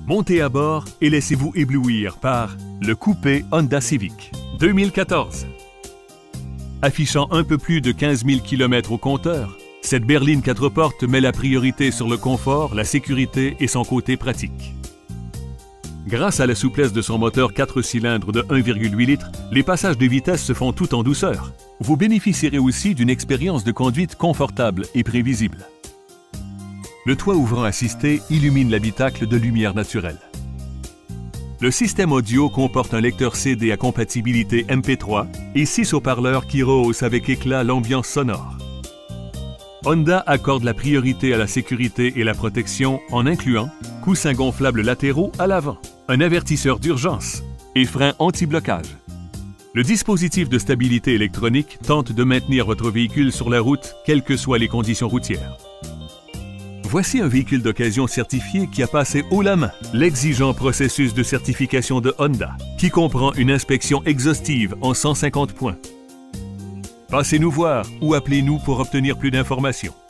Montez à bord et laissez-vous éblouir par le coupé Honda Civic 2014. Affichant un peu plus de 15 000 km au compteur, cette berline 4 portes met la priorité sur le confort, la sécurité et son côté pratique. Grâce à la souplesse de son moteur 4 cylindres de 1,8 litres, les passages de vitesse se font tout en douceur. Vous bénéficierez aussi d'une expérience de conduite confortable et prévisible. Le toit ouvrant assisté illumine l'habitacle de lumière naturelle. Le système audio comporte un lecteur CD à compatibilité MP3 et 6 haut-parleurs qui rehaussent avec éclat l'ambiance sonore. Honda accorde la priorité à la sécurité et la protection en incluant coussins gonflables latéraux à l'avant, un avertisseur d'urgence et frein anti-blocage. Le dispositif de stabilité électronique tente de maintenir votre véhicule sur la route, quelles que soient les conditions routières. Voici un véhicule d'occasion certifié qui a passé haut la main l'exigeant processus de certification de Honda, qui comprend une inspection exhaustive en 150 points. Passez nous voir ou appelez-nous pour obtenir plus d'informations.